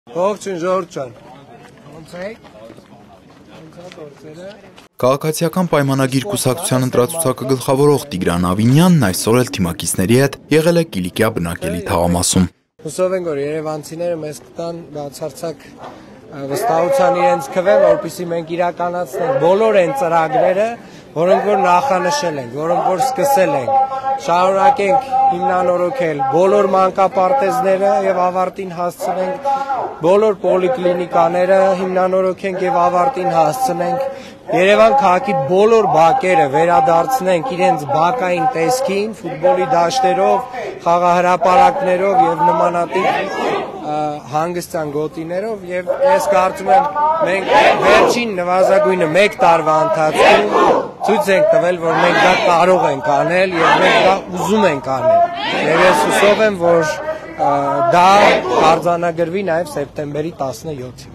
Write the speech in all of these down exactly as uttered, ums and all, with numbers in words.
Ողջույն ժողովուրդ ջան։ Քաղաքացիական պայմանագիր կուսակցության ընտրացուցակը գլխավորող Տիգրան Ավինյանն այսօր էլ թիմակիցների հետ եղել է Կիլիկիա բնակելի թաղամասում։ Հուսով ենք, որ երևանցիները մեզ կտան բացարձակ վստահության իրենց քվեն, որպեսզի մենք իրականացնենք բոլոր այն ծրագրերը, որոնք որ նախանշել ենք, որոնք որ սկսել ենք, շարունակենք հիմնանորոգել բոլոր մանկապարտեզները եւ ավարտին հասցնենք բոլոր պոլիկլինիկաները, հիմնանորոգենք եւ ավարտին հասցնենք, Երևան քաղաքի բոլոր բակերը վերադարձնենք իրենց բակային տեսքին, ֆուտբոլի դաշտերով, խաղահրապարակներով եւ նմանատիպ հանգստյան գոտիներով եւ ես կարծում եմ մենք վերջին նվազագույնը մեկ տարվա ընթացքում ցույց ենք տվել, որ մենք դա կարող ենք անել եւ մենք դա ուզում ենք անել։ Եվ ես հուսով եմ, որ դա արձանագրվի նաեւ սեպտեմբերի տասնյոթին։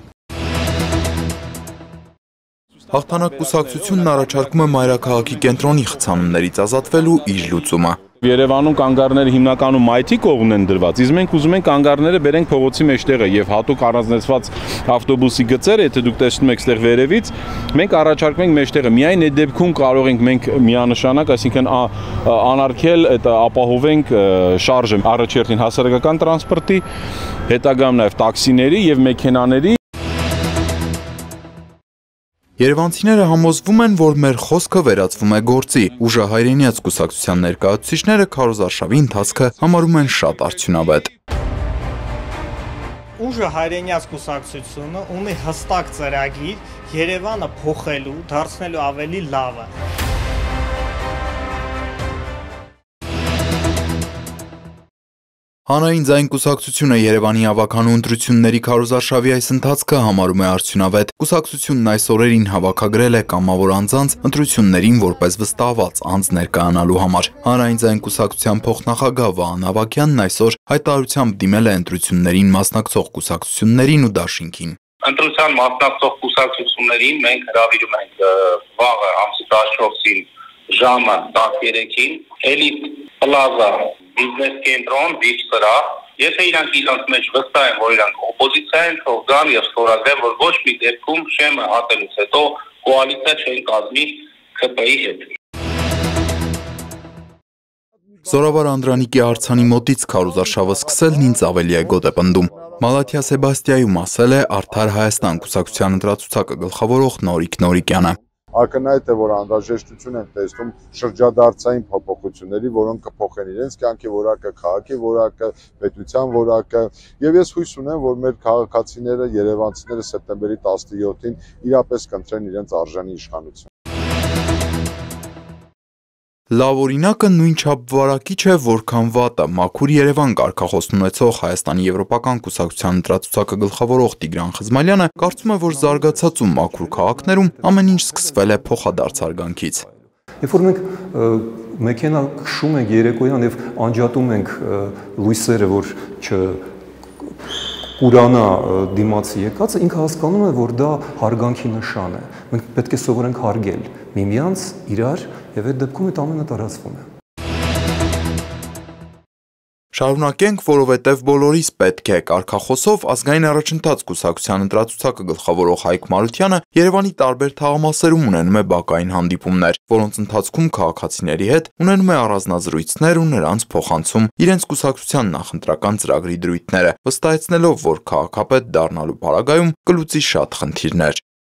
Հաղթանակ կուսակցությունն առաջարկում է մայրաքաղաքի կենտրոնի խցանումներից ազատվելու իր լուծումը։ Երևանում կանգառները հիմնականում մայթի կողմն են դրված, իսկ մենք ուզում ենք կանգառները բերենք փողոցի մեջտեղը եւ հատուկ առանձնացված ավտոբուսի գծերը, եթե դուք տեսնում եք այստեղ վերևից, մենք առաջարկում ենք մեջտեղը։ Միայն այդ դեպքում կարող ենք մենք միանշանակ, այսինքն անարգել, այդ ապահովենք շարժը առաջերտին հասարակական տրանսպորտի, հետագայում նաեւ տաքսիների եւ մեքենաների։ Երևանցիները համոզվում են, որ մեր խոսքը վերածվում է գործի։ Ուժահայրենիաց կուսակցության ներկայացուցիչները քարոզարշավի ընթացքը համարում են շատ արդյունավետ։ Ուժահայրենիաց կուսակցությունը ունի հստակ ծրագիր Երևանը փոխելու, դարձնելու ավելի լավը։ Հանրային ձայն կուսակցությունը Երևանի ավականու ընտրությունների քարոզարշավի այս ընթացքը համարում է արդյունավետ։ Կուսակցությունն այս օրերին հավաքագրել է կամավոր անձանց ընտրություններին որպես վստահված անձ ներկայանալու համար։ Հանրային ձայն կուսակցության փոխնախագահ Վահան Ավագյանն այսօր հայտարարությամբ դիմել է ընտրություններին մասնակցող կուսակցություններին ու դաշինքին։ Ընտրության մասնակցող կուսակցություններին մենք հրավիրում ենք վաղը ամսի տասնչորսին ժամը տասներեքին Էլիտ Պլազա բիզնես կենտրոն վիպ սրահ, եթե իրանք իրանք մեջ վստահ են, որ իրանք օպոզիցիա են, թող գան եւ ստորագրեն, որ ոչ մի դեպքում շեմը հատելուց հետո կոալիցիա չեն կազմի K P I-ի հետ։ Զորավար Անդրանիկի արձանի մոտից քարոզարշավը սկսելն ինձ ավելի է գոտ է պնդում։ Մալաթիա Սեբաստիայում ասել է Արդար Հայաստան կուսակցության ընտրացուցակը գլխավորող Նորիկ Նորիկյանը։ Ակնհայտ է, որ անհրաժեշտություն են տեսնում շրջադարձային փոփոխությունների, որոնք կփոխեն իրենց կյանքի որակը, քաղաքի որակը, պետության որակը, եւ ես հույս ունեմ, որ մեր քաղաքացիները, երևանցիները սեպտեմբերի տասնյոթին իրապես կընտրեն իրենց արժանի իշխանություն։ Լավ օրինակը նույնչափ վարակիչ է, որքան վատը։ Մաքուր Երևան կարգախոսն ունեցող Հայաստանի Եվրոպական կուսակցության ընտրացուցակը գլխավորող Տիգրան Խզմալյանը կարծում է, որ զարգացած ու մաքուր քաղաքներում ամեն ինչ սկսվել է փոխադարձ արգանքից։ Երբ որ մենք մեքենա քշում ենք երեկոյան եւ անջատում ենք լույսերը, որ չ կուրանա դիմացի եկածը, ինքը հասկանում է, որ դա հարգանքի նշան է։ Մենք պետք է սովորենք հարգել միմյանց, իրար, եւ այդ դեպքում այդ ամենը տարածվում է։ Շարունակենք, որովհետև բոլորիս պետք է կարգախոսով ազգային առաջընթաց կուսակցության ընտրացուցակը գլխավորող Հայկ Մարությանը Երևանի տարբեր թաղամասերում ունենում է բակային հանդիպումներ, որոնց ընթացքում քաղաքացիների հետ ունենում է առանձնազրույցներ ու նրանց փոխանցում իրենց կուսակցության նախընտրական ծրագրի դրույթները, վստահեցնելով, որ քաղաքապետ դառնալու պարագայում կլուծի շատ խնդիրներ։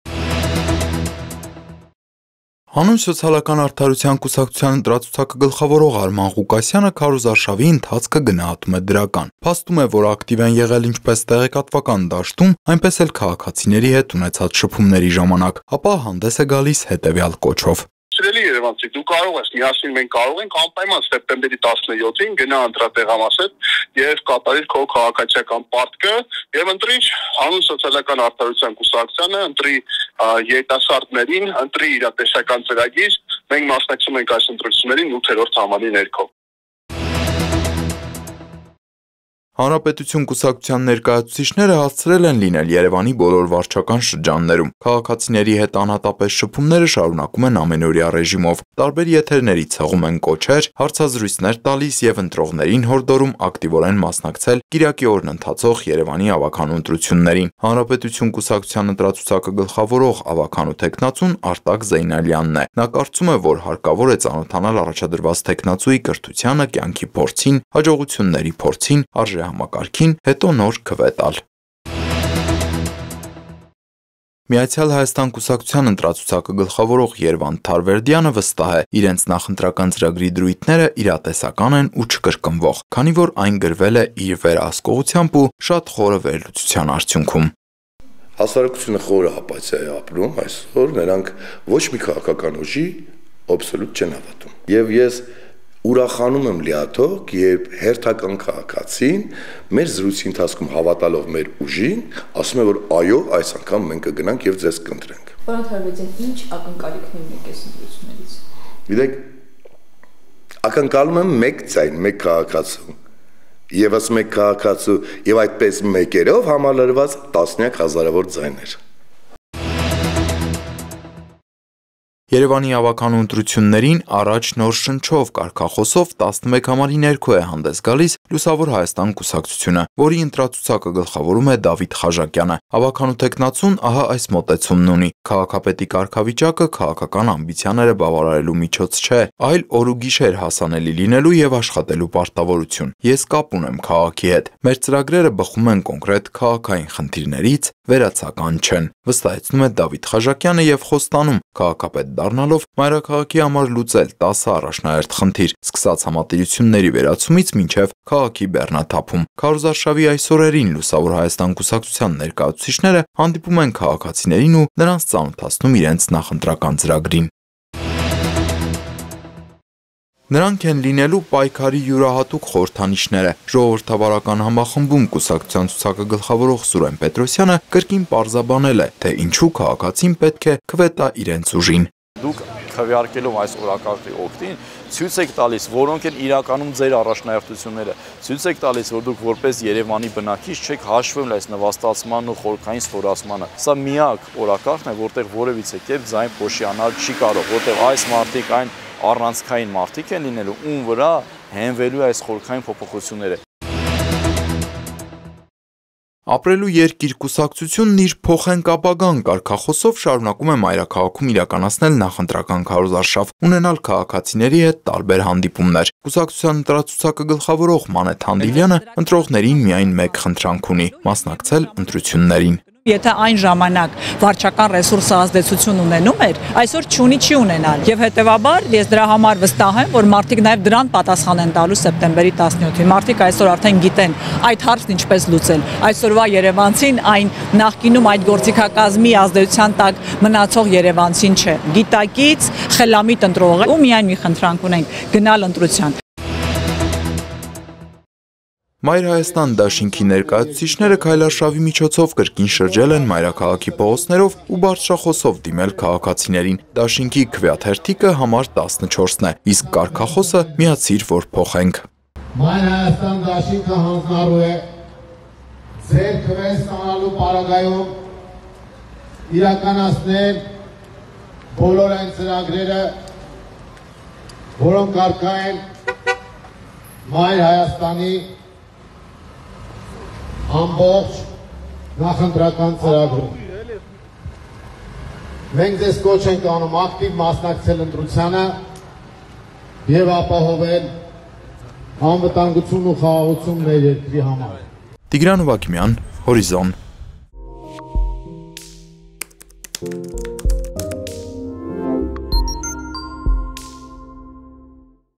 Հանուն սոցիալական արդարության կուսակցության ընտրացուցակը գլխավորող Արման Ղուկասյանը քարոզարշավի ընթացքը գնահատում է դրական։ Փաստում է, որ ակտիվ են եղել ինչպես տեղեկատվական դաշտում, այնպես էլ քաղաքացիների հետ ունեցած շփումների ժամանակ, ապա հանդես է գալիս հետևյալ կոչով։ Սիրելի երևանցի, դու կարող ես միասին մենք կարող ենք անպայման սեպտեմբերի տասնյոթին գնա ընտրատեղամասեր եւ կատարիր քո քաղաքացիական պարտքը եւ ընտրի հանուն սոցիալական արդարության կուսակցությանը, ընտրի երիտասարդներին, ընտրի իրատեսական ծրագիր, մենք մասնակցում ենք այս ընտրություններին ութերորդ համարի ներքո։ Հանրապետություն կուսակցության ներկայացուցիչները հասցրել են լինել Երևանի բոլոր վարչական շրջաններում։ Քաղաքացիների հետ անհատապես շփումները շարունակում են ամենօրյա ռեժիմով։ Տարբեր եթերներից հղում են կոչեր, հարցազրույցներ տալիս եւ ընտրողներին հորդորում ակտիվորեն մասնակցել կիրակի օրն ընթացող Երևանի ավականու ընտրություններին։ Հանրապետություն կուսակցության ընտրացուցակը գլխավորող ավականու տեխնացուն Արտակ Զեյնալյանն է։ Նա կարծում է, որ հարկավոր է ծանոթանալ առաջադրված տեխնացուի կրթությանը, կյանքի փորձին, հաջողությունների փորձին, համակարգին, հետո նոր քվետալ։ Միացյալ Հայաստան կուսակցության ընտրացուցակը գլխավորող Երվանդ Թարվերդյանը վստահ է, իրենց նախընտրական ծրագրի դրույթները իրատեսական են ու չկրկնվող, քանի որ այն գրվել է իր վերահսկողությամբ ու շատ խորը վերլուծության արդյունքում։ Հասարակությունը խորը ապաթիա է ապրում այսօր, նրանք ոչ մի քաղաքական ուժի աբսոլյուտ չեն հավատում։ Եվ ես ուրախանում եմ լիաթոք, երբ հերթական քաղաքացին մեր զրույցի ընթացքում հավատալով մեր ուժին, ասում է, որ այո, այս անգամ մենք կգնանք եւ ձեզ կընտրենք։ Պարոն Թարվերդյան, ինչ ակնկալիքներ ունեք այս ընտրություններից։ Գիտեք, ակնկալում եմ մեկ ձայն, մեկ քաղաքացու, եւս մեկ քաղաքացու եւ այդպես մեկերով համալրված տասնյակ հազարավոր ձայներ։ Երևանի ավականու ընտրություններին առաջ նոր շնչով կարգախոսով տասնմեկ համարի ներքո է հանդես գալիս Լուսավոր Հայաստան կուսակցությունը, որի ընտրացուցակը գլխավորում է Դավիթ Խաժակյանը։ Ավականու տեխնացուն ահա այս մոտեցումն ունի. քաղաքապետի կարգավիճակը քաղաքական ամբիցիաները բավարարելու միջոց չէ, այլ օր ու գիշեր հասանելի լինելու եւ աշխատելու պարտավորություն։ Ես կապ ունեմ քաղաքի հետ։ Մեր ծրագրերը բխում են կոնկրետ քաղաքային խնդիրներից, վերացական չեն, վստահեցնում է Դավիթ Խաժակյանը եւ խոստանում քաղաքապետ դառնալով մայրաքաղաքի համար լուծել տասը առաջնահերթ խնդիր, սկսած համատիրությունների վերացումից մինչև քաղաքի բեռնաթափում։ Քարոզարշավի այս օրերին Լուսավոր Հայաստան կուսակցության ներկայացուցիչները հանդիպում են քաղաքացիներին ու նրանց ծանոթացնում իրենց նախընտրական ծրագրին։ Նրանք են լինելու պայքարի յուրահատուկ խորհրդանիշները։ Ժողովրդավարական համախմբում կուսակցության ցուցակը գլխավորող Սուրեն Պետրոսյանը կրկին պարզաբանել է, թե ինչու քաղաքացին պետք է քվետա իրենց ուժին։ Դուք քվեարկելով այս օրակարգի օգտին ցույց եք տալիս, որոնք են իրականում ձեր առաջնահերթությունները։ Ցույց եք տալիս, որ դուք որպես Երևանի բնակիչ չեք հաշվում այս նվաստացմանն ու խորքային ստորացմանը։ Սա միակ օրակարգն է, որտեղ որևիցե կերպ ձայն փոշիանալ չի կարող, որտեղ այս մարդիկ այն առանցքային մարդիկ են լինելու, ում վրա հենվելու այս խորքային փոփոխությունները։ Ապրելու երկիր կուսակցությունն իր փոխենք ապագան կարգախոսով շարունակում է մայրաքաղաքում իրականացնել նախընտրական քարոզարշավ, ունենալ քաղաքացիների հետ տարբեր հանդիպումներ։ Կուսակցության ընտրացուցակը գլխավորող Մանեթ Հանդիլյանը ընտրողներին միայն մեկ խնդրանք ունի՝ մասնակցել ընտրություններին։ Եթե այն ժամանակ վարչական ռեսուրսը ազդեցություն ունենում էր, այսօր չունի չի ունենալ։ Եվ հետևաբար ես դրա համար վստահ եմ, որ մարդիկ նաև դրան պատասխան են տալու սեպտեմբերի տասնյոթին։ Մարդիկ այսօր արդեն գիտեն այդ հարցն ինչպես լուծել։ Այսօրվա երևանցին այն նախկինում այդ գործիքակազմի ազդեցության տակ մնացող երևանցին չէ։ Գիտակից, խելամիտ ընտրող է ու միայն մի խնդրանք ունենք՝ գնալ ընտրության։ Մայր Հայաստան դաշինքի ներկայացուցիչները քայլարշավի միջոցով կրկին շրջել են մայրաքաղաքի փողոցներով ու բարձրախոսով դիմել քաղաքացիներին։ Դաշինքի քվեաթերթիկը համար տասնչորսն է, իսկ կարգախոսը միացիր, որ փոխենք։ Մայր Հայաստան դաշինքը հանձնառու է ձեր քվեն ստանալու պարագայում իրականացնել բոլոր այն ծրագրերը, որոնք առկա են Մայր Հայաստանի ամբողջ նախընտրական ծրագրում։ Մենք ձեզ կոչ ենք անում ակտիվ մասնակցել ընտրությանը եւ ապահովել անվտանգություն ու խաղաղություն մեր երկրի համար։ Տիգրան Ուվակիմյան, Հորիզոն։